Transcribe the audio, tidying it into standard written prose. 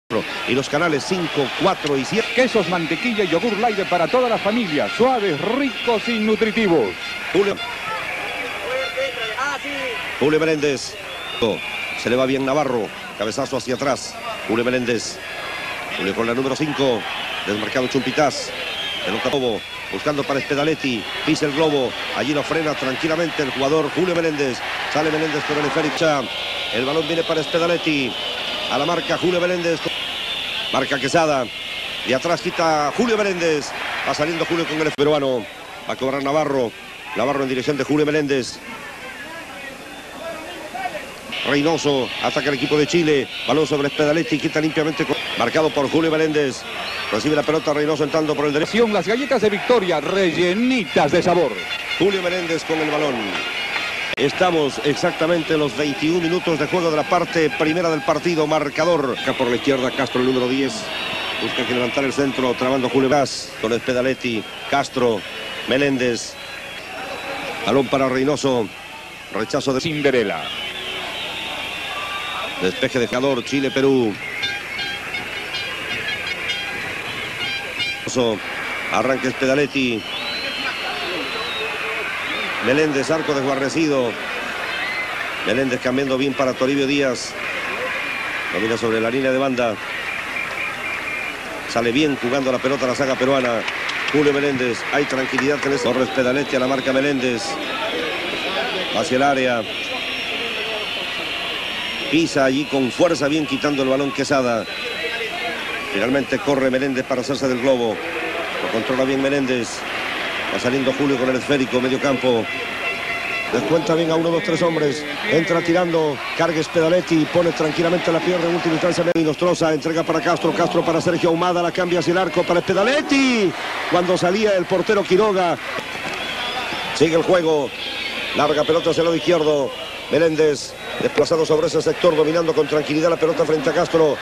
Y los canales 5, 4 y 7. Quesos, mantequilla y yogur light para toda la familia. Suaves, ricos y nutritivos. Julio Meléndez. Se le va bien Navarro. Cabezazo hacia atrás. Julio Meléndez. Julio con la número 5. Desmarcado Chumpitaz. Pelota Bobo. Buscando para Spedaletti. Pisa el globo. Allí lo frena tranquilamente el jugador Julio Meléndez. Sale Meléndez con el esférico. El balón viene para Spedaletti. A la marca Julio Meléndez. Marca Quesada. Y atrás quita Julio Meléndez. Va saliendo Julio con el peruano. Va a cobrar Navarro. Navarro en dirección de Julio Meléndez. Reynoso. Ataca el equipo de Chile. Balón sobre Spedaletti. Quita limpiamente. Marcado por Julio Meléndez. Recibe la pelota Reynoso entrando por el derecho. Las galletas de Victoria, rellenitas de sabor. Julio Meléndez con el balón. Estamos exactamente en los 21 minutos de juego de la parte primera del partido. Marcador. Acá por la izquierda Castro, el número 10. Busca que levantar el centro, trabando Julio Meléndez con Spedaletti. Castro, Meléndez. Balón para Reynoso. Rechazo de Cinderela. Despeje de jugador, Chile-Perú. Arranque Spedaletti. Meléndez, arco desguarnecido. Meléndez cambiando bien para Toribio Díaz. Domina sobre la línea de banda. Sale bien jugando la pelota la saga peruana. Julio Meléndez. Hay tranquilidad en ese. Corre Spedaletti a la marca Meléndez. Hacia el área. Pisa allí con fuerza, bien quitando el balón Quesada. Finalmente corre Meléndez para hacerse del globo. Lo controla bien Meléndez. Va saliendo Julio con el esférico, medio campo. Descuenta bien a 1, 2, 3 hombres. Entra tirando, carga Spedaletti. Pone tranquilamente la pierna en última instancia. Nostroza, entrega para Castro. Castro para Sergio Ahumada. La cambia hacia el arco para Spedaletti. Cuando salía el portero Quiroga. Sigue el juego. Larga pelota hacia el lado izquierdo. Meléndez desplazado sobre ese sector, dominando con tranquilidad la pelota frente a Castro.